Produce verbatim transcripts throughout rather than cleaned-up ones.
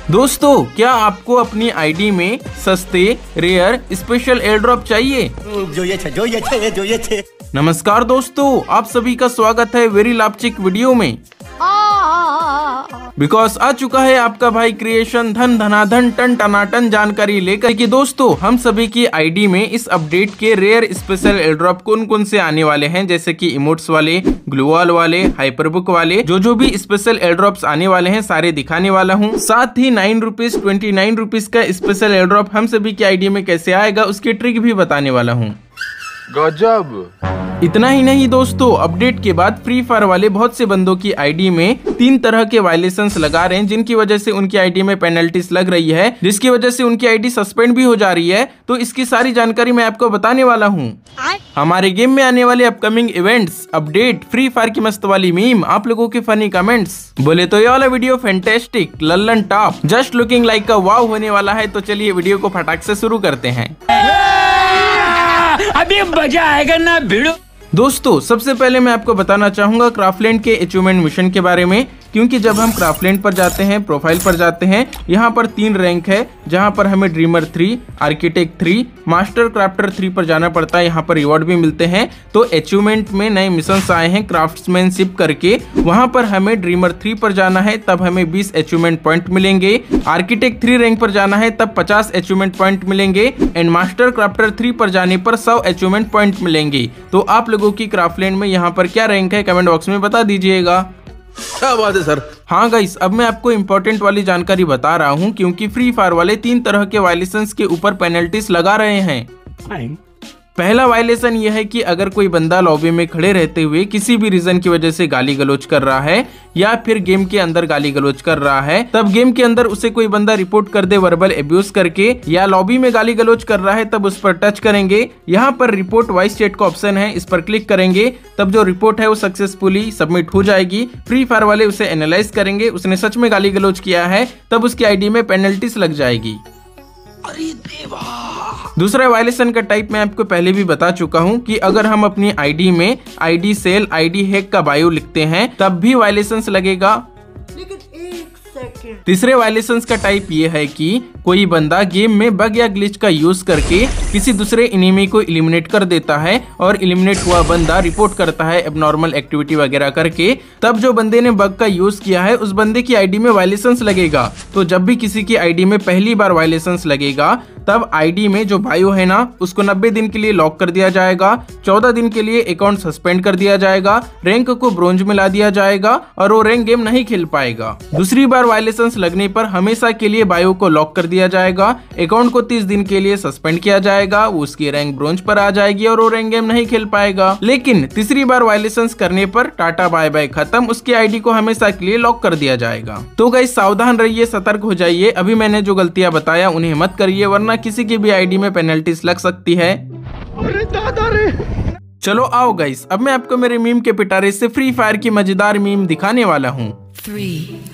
दोस्तों, क्या आपको अपनी आईडी में सस्ते रेयर स्पेशल एयर ड्रॉप चाहिए? जो ये छे, जो ये छे, जो ये छे। नमस्कार दोस्तों, आप सभी का स्वागत है वेरी लापचिक वीडियो में। बिकॉज आ चुका है आपका भाई क्रिएशन धन धनाधन टन टनाटन जानकारी लेकर कि दोस्तों हम सभी की आईडी में इस अपडेट के रेयर स्पेशल एयर ड्रॉप कौन कौन से आने वाले हैं, जैसे कि इमोट्स वाले, ग्लूवॉल वाले, हाइपरबुक वाले, जो जो भी स्पेशल एयर ड्रॉप्स आने वाले हैं सारे दिखाने वाला हूँ। साथ ही nine rupees twenty nine rupees का स्पेशल एयर ड्रॉप हम सभी की आईडी में कैसे आएगा उसकी ट्रिक भी बताने वाला हूँ। गजब। इतना ही नहीं दोस्तों, अपडेट के बाद फ्री फायर वाले बहुत से बंदों की आईडी में तीन तरह के वायलेशंस लगा रहे हैं, जिनकी वजह से उनकी आईडी में पेनल्टीज लग रही है, जिसकी वजह से उनकी आईडी सस्पेंड भी हो जा रही है। तो इसकी सारी जानकारी मैं आपको बताने वाला हूँ। हमारे गेम में आने वाले upcoming events, update, Free Fire की मस्त वाली मीम, आप लोगों के फनी कमेंट्स। बोले तो ये वाला वीडियो फैंटास्टिक, लल्लन टॉप, जस्ट लुकिंग लाइक का वाव होने वाला है। तो चलिए वीडियो को फटाक से शुरू करते हैं। अभी मजा आएगा ना भिड़ो। दोस्तों, सबसे पहले मैं आपको बताना चाहूंगा क्राफ्टलैंड के अचीवमेंट मिशन के बारे में, क्योंकि जब हम क्राफ्टलैंड पर जाते हैं, प्रोफाइल पर जाते हैं, यहाँ पर तीन रैंक है, जहाँ पर हमें dreamer three, architect three, master crafter three पर जाना पड़ता है। यहाँ पर रिवॉर्ड भी मिलते हैं। तो अचीवमेंट में नए मिशंस आए हैं क्राफ्ट्समैनशिप करके, वहाँ पर हमें ड्रीमर थ्री पर जाना है, तब हमें बीस अचीवमेंट पॉइंट मिलेंगे। आर्किटेक्ट थ्री रैंक पर जाना है, तब पचास अचीवमेंट पॉइंट मिलेंगे। एंड मास्टर क्राफ्टर थ्री पर जाने पर सौ अचीवमेंट पॉइंट मिलेंगे। तो आप लोगों की क्राफ्टलैंड में यहाँ पर क्या रैंक है, कमेंट बॉक्स में बता दीजिएगा। क्या बात है सर। हाँ गाइस, अब मैं आपको इम्पोर्टेंट वाली जानकारी बता रहा हूँ, क्योंकि फ्री फायर वाले तीन तरह के वायलेशंस के ऊपर पेनल्टीज लगा रहे हैं। पहला वायलेशन यह है कि अगर कोई बंदा लॉबी में खड़े रहते हुए किसी भी रीजन की वजह से गाली गलोच कर रहा है या फिर गेम के अंदर गाली गलोच कर रहा है, तब गेम के अंदर उसे कोई बंदा रिपोर्ट कर दे वर्बल एब्यूज करके, या लॉबी में गाली गलोच कर रहा है तब उस पर टच करेंगे। यहाँ पर रिपोर्ट वॉइस चैट का ऑप्शन है, इस पर क्लिक करेंगे, तब जो रिपोर्ट है वो सक्सेसफुली सबमिट हो जाएगी। फ्री फायर वाले उसे एनालाइज करेंगे, उसने सच में गाली गलोच किया है, तब उसकी आईडी में पेनल्टीज लग जाएगी। अरे देवा। दूसरा वायलेशन का टाइप मैं आपको पहले भी बता चुका हूं कि अगर हम अपनी आईडी में आईडी सेल, आईडी हैक का बायो लिखते हैं तब भी वायलेशंस लगेगा। लेकिन एक सेकंड। तीसरे वायलेशंस का टाइप ये है कि कोई बंदा गेम में बग या ग्लिच का यूज करके किसी दूसरे एनिमी को एलिमिनेट कर देता है और एलिमिनेट हुआ बंदा रिपोर्ट करता है एबनॉर्मल एक्टिविटी वगैरह करके, तब जो बंदे ने बग का यूज किया है उस बंदे की आईडी में वायलेशंस लगेगा। तो जब भी किसी की आईडी में पहली बार वायलेशंस लगेगा तब आईडी में जो बायो है ना उसको नब्बे दिन के लिए लॉक कर दिया जाएगा, चौदह दिन के लिए अकाउंट सस्पेंड कर दिया जाएगा, रैंक को ब्रोंज में ला दिया जाएगा और वो रैंक गेम नहीं खेल पाएगा। दूसरी बार वायलेशंस लगने पर हमेशा के लिए बायो को लॉक कर दिया जाएगा, अकाउंट को तीस दिन के लिए सस्पेंड किया जाएगा, उसकी रैंक ब्रोंज पर आ जाएगी और वो रैंक गेम नहीं खेल पाएगा। लेकिन तीसरी बार वायलेशंस करने पर टाटा बाय बाय खत्म, उसकी आईडी को हमेशा के लिए लॉक कर दिया जाएगा। तो गाइस सावधान रहिए, सतर्क हो जाइए। अभी मैंने जो गलतियां बताया उन्हें मत करिए, वरना किसी की भी आईडी में पेनल्टीज लग सकती है। अरे दादा रे। चलो आओ गाइस, अब मैं आपको मेरे मीम के पिटारे से फ्री फायर की मजेदार मीम दिखाने वाला हूँ। Three,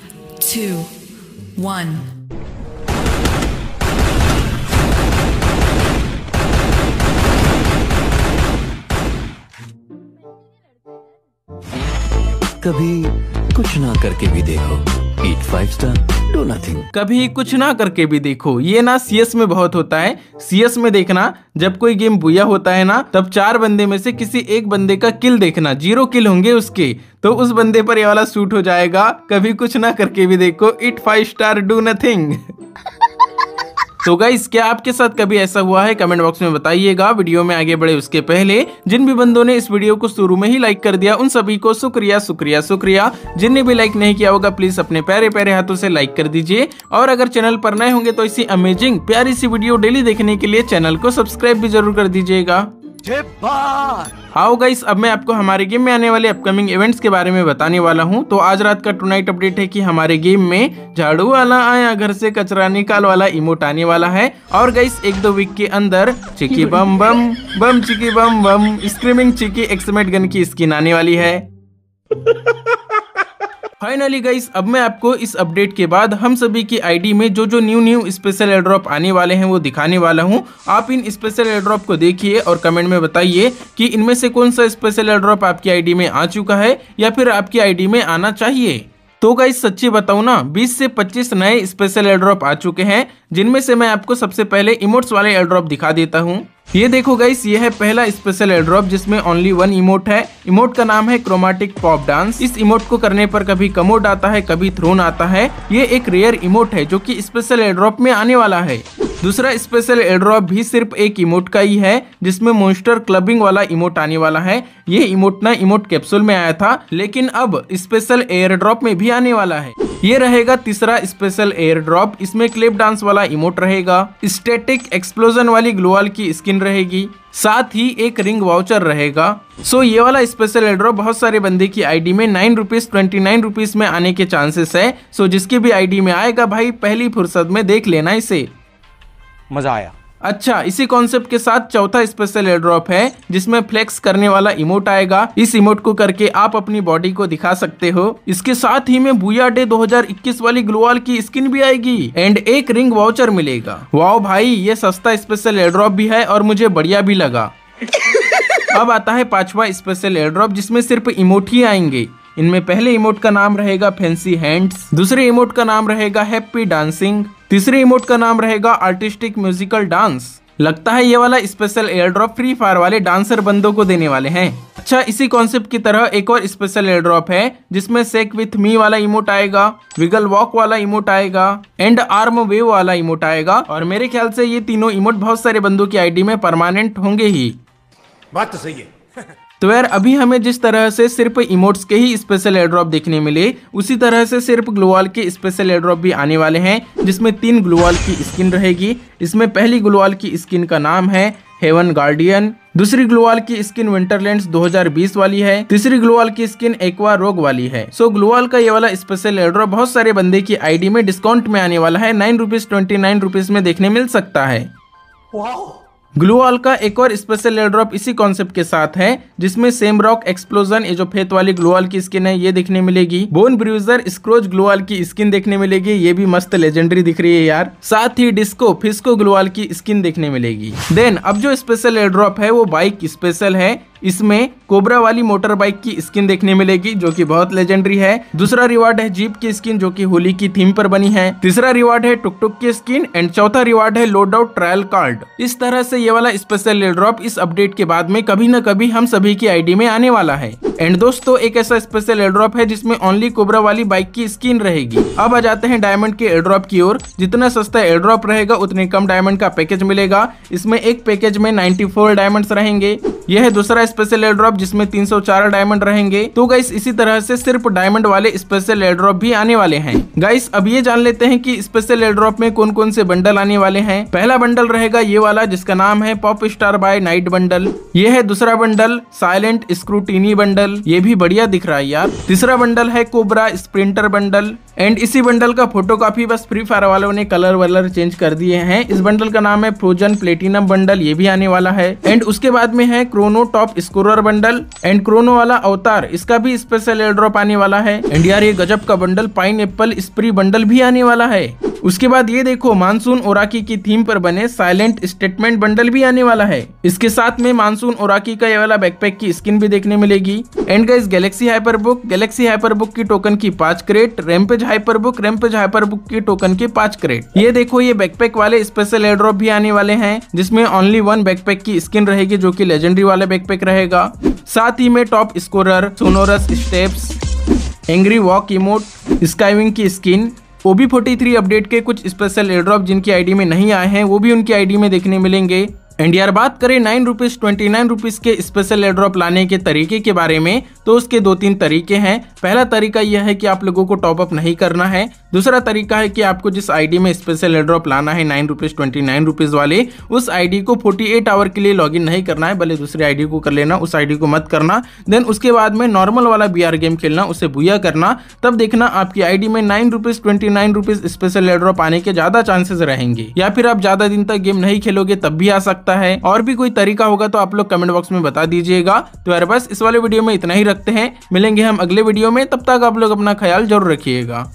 two, one. कभी कुछ ना करके भी देखो, eat Five Star, do nothing. कभी कुछ ना करके भी देखो, ये ना सीएस में बहुत होता है। सीएस में देखना, जब कोई गेम बुया होता है ना तब चार बंदे में से किसी एक बंदे का किल देखना, जीरो किल होंगे उसके, तो उस बंदे पर ये वाला सूट हो जाएगा। कभी कुछ ना करके भी देखो, eat Five Star, do nothing. तो गाइस, क्या आपके साथ कभी ऐसा हुआ है? कमेंट बॉक्स में बताइएगा। वीडियो में आगे बढ़े उसके पहले जिन भी बंदों ने इस वीडियो को शुरू में ही लाइक कर दिया उन सभी को शुक्रिया शुक्रिया शुक्रिया। जिनने भी लाइक नहीं किया होगा प्लीज अपने प्यारे प्यारे हाथों से लाइक कर दीजिए। और अगर चैनल पर नए होंगे तो इसी अमेजिंग प्यारी सी वीडियो डेली देखने के लिए चैनल को सब्सक्राइब भी जरूर कर दीजिएगा। आओ गाइस, अब मैं आपको हमारे गेम में आने वाले अपकमिंग इवेंट्स के बारे में बताने वाला हूं। तो आज रात का टुनाइट अपडेट है कि हमारे गेम में झाड़ू वाला आया घर से कचरा निकाल वाला इमोट आने वाला है। और गाइस एक दो वीक के अंदर चिकी बम बम बम चिकी बम बम स्क्रीमिंग चिकी एक्समेट गन की स्किन आने वाली है। फाइनली गाइस, अब मैं आपको इस अपडेट के बाद हम सभी की आईडी में जो जो new new special air drop आने वाले हैं वो दिखाने वाला हूं। आप इन स्पेशल एयर ड्रॉप को देखिए और कमेंट में बताइए कि इनमें से कौन सा स्पेशल एयर ड्रॉप आपकी आईडी में आ चुका है या फिर आपकी आईडी में आना चाहिए। तो गाइस सच्ची बताऊं ना, बीस से पच्चीस नए स्पेशल एयर ड्रॉप आ चुके हैं, जिनमें से मैं आपको सबसे पहले इमोट्स वाले एयर ड्रॉप दिखा देता हूं। ये देखो गाइस, ये है पहला स्पेशल एयर ड्रॉप जिसमें ओनली वन इमोट है। इमोट का नाम है क्रोमेटिक पॉप डांस। इस इमोट को करने पर कभी कमोड आता है, कभी थ्रोन आता है। ये एक रेयर इमोट है जो कि स्पेशल एयर ड्रॉप में आने वाला है। दूसरा स्पेशल एयर ड्रॉप भी सिर्फ एक इमोट का ही है, जिसमें मॉन्स्टर क्लबिंग वाला इमोट आने वाला है। ये इमोट ना इमोट कैप्सूल में आया था, लेकिन अब स्पेशल एयर ड्रॉप में भी आने वाला है। ये रहेगा तीसरा स्पेशल एयर ड्रॉप। इसमें क्लिप डांस वाला इमोट रहेगा, स्टैटिक एक्सप्लोजन वाली ग्लोवाल की स्किन रहेगी, साथ ही एक रिंग वाउचर रहेगा। सो ये वाला स्पेशल एयर ड्रॉप बहुत सारे बंदे की आईडी में nine rupees twenty nine rupees में आने के चांसेस है। सो जिसकी भी आईडी में आएगा भाई, पहली फुर्सत में देख लेना इसे। मजा आया। अच्छा, इसी कॉन्सेप्ट के साथ चौथा स्पेशल एयर ड्रॉप है जिसमें फ्लेक्स करने वाला इमोट आएगा। इस इमोट को करके आप अपनी बॉडी को दिखा सकते हो। इसके साथ ही में बुया डे दो हज़ार इक्कीस वाली ग्लोवाल की स्किन भी आएगी एंड एक रिंग वाउचर मिलेगा। वाओ भाई, ये सस्ता स्पेशल एयर ड्रॉप भी है और मुझे बढ़िया भी लगा। अब आता है पांचवा स्पेशल एयर ड्रॉप जिसमें सिर्फ इमोट ही आएंगे। इनमें पहले इमोट का नाम रहेगा फैंसी हैंड्स, दूसरे इमोट का नाम रहेगा हैप्पी डांसिंग, तीसरे इमोट का नाम रहेगा आर्टिस्टिक म्यूजिकल डांस। लगता है ये वाला special air drop Free Fire वाले डांसर बंदों को देने वाले हैं। अच्छा, इसी कॉन्सेप्ट की तरह एक और स्पेशल एयर ड्रॉप है जिसमें सेक विथ मी वाला इमोट आएगा, विगल वॉक वाला इमोट आएगा एंड आर्म वेव वाला इमोट आएगा। और मेरे ख्याल से ये तीनों इमोट बहुत सारे बंदों की आईडी में परमानेंट होंगे ही। बात तो सही है। तो यार, अभी हमें जिस तरह से सिर्फ इमोट्स के ही स्पेशल एयर ड्रॉप देखने मिले, उसी तरह से सिर्फ ग्लोवाल के स्पेशल एयर ड्रॉप भी आने वाले हैं जिसमें तीन ग्लोवाल की स्किन रहेगी। इसमें पहली ग्लोवाल की स्किन का नाम है हेवन गार्डियन, दूसरी ग्लोवाल की स्किन विंटरलैंड्स दो हज़ार बीस वाली है, तीसरी ग्लोवाल की स्किन एक्वा रोग वाली है। सो ग्लोवाल का ये वाला स्पेशल एयर ड्रॉप बहुत सारे बंदे की आईडी में डिस्काउंट में आने वाला है। Nine rupees twenty nine rupees में देखने मिल सकता है। ग्लोवाल का एक और स्पेशल एयर ड्रॉप इसी कॉन्सेप्ट के साथ है जिसमें सेम रॉक एक्सप्लोजन, ये जो फेथ वाली ग्लोवाल की स्किन है, ये देखने मिलेगी। बोन ब्रूजर स्क्रोच ग्लोवाल की स्किन देखने मिलेगी, ये भी मस्त लेजेंडरी दिख रही है यार। साथ ही डिस्को फिस्को ग्लोवाल की स्किन देखने मिलेगी। देन अब जो स्पेशल एयर ड्रॉप है वो बाइक स्पेशल है। इसमें कोबरा वाली मोटर बाइक की स्किन देखने मिलेगी जो कि बहुत लेजेंडरी है। दूसरा रिवार्ड है जीप की स्किन जो कि होली की थीम पर बनी है। तीसरा रिवार्ड है टुक टुक की स्किन एंड चौथा रिवार्ड है लोड आउट ट्रायल कार्ड। इस तरह से ये वाला स्पेशल एयर ड्रॉप इस अपडेट के बाद में कभी न कभी हम सभी की आईडी में आने वाला है। एंड दोस्तों, एक ऐसा स्पेशल एयर ड्रॉप है जिसमें ओनली कोबरा वाली बाइक की स्किन रहेगी। अब आ जाते हैं डायमंड के एयर ड्रॉप की ओर। जितना सस्ता एयर ड्रॉप रहेगा उतने कम डायमंड का पैकेज मिलेगा। इसमें एक पैकेज में चौरानवे डायमंड्स रहेंगे। यह है दूसरा स्पेशल एयर ड्रॉप जिसमें तीन सौ चार डायमंड रहेंगे। तो गाइस, इसी तरह से सिर्फ डायमंड वाले स्पेशल एयर ड्रॉप भी आने वाले हैं। गाइस, अब ये जान लेते हैं कि स्पेशल एयर ड्रॉप में कौन कौन से बंडल आने वाले हैं। पहला बंडल रहेगा ये वाला जिसका नाम है pop star by night bundle. ये है दूसरा बंडल साइलेंट स्क्रूटिनी बंडल, ये भी बढ़िया दिख रहा है यार। तीसरा बंडल है कोबरा स्प्रिंटर बंडल एंड इसी बंडल का फोटो काफी बस फ्री फायर वालों ने कलर वलर चेंज कर दिए हैं। इस बंडल का नाम है फ्रोजन प्लेटिनम बंडल, ये भी आने वाला है। एंड उसके बाद में है chrono top scorer bundle and chrono वाला अवतार, इसका भी स्पेशल एयर ड्रॉप आने वाला है। एंड यार, ये गजब का bundle pineapple spree bundle भी आने वाला है। उसके बाद ये देखो, मानसून ओराकी की थीम पर बने साइलेंट स्टेटमेंट बंडल भी आने वाला है। इसके साथ में मानसून ओराकी का ये वाला बैकपैक की स्किन भी देखने मिलेगी। And guys, galaxy hyper book galaxy hyper book की टोकन की पांच crate, rampage hyper book rampage hyper book की टोकन की पांच क्रेट। ये देखो, ये बैकपैक वाले स्पेशल एयर ड्रॉप भी आने वाले हैं जिसमें ओनली वन बैकपैक की स्किन रहेगी जो कि लेजेंडरी वाला बैकपैक रहेगा। साथ ही में top scorer, sonorous steps, angry walk emote, skywing की skin, O B forty three update के कुछ स्पेशल एयर ड्रॉप जिनकी आईडी में नहीं आए हैं वो भी उनकी आईडी में देखने मिलेंगे। एंड यार, बात करें nine rupees twenty nine rupees के स्पेशल एयर ड्रॉप लाने के तरीके के बारे में, तो उसके दो तीन तरीके हैं। पहला तरीका यह है कि आप लोगों को टॉप अप नहीं करना है। दूसरा तरीका है कि आपको जिस आईडी में स्पेशल एयर ड्रॉप लाना है nine rupees twenty nine rupees वाले, उस आईडी को अड़तालीस आवर के लिए लॉगिन नहीं करना है, भले दूसरी आईडी को कर लेना, उस आईडी को मत करना। देन उसके बाद में नॉर्मल वाला बीआर गेम खेलना, उसे बुया करना, तब देखना आपकी आईडी में nine rupees twenty nine rupees special air drop आने के ज्यादा चांसेस रहेंगे। या फिर आप ज्यादा दिन तक गेम नहीं खेलोगे तब भी आ सकता है। और भी कोई तरीका होगा तो आप लोग कमेंट बॉक्स में बता दीजिएगा। तो यार, बस इस वाले वीडियो में इतना ही रखते हैं। मिलेंगे हम अगले वीडियो में, तब तक आप लोग अपना ख्याल जरूर रखिएगा।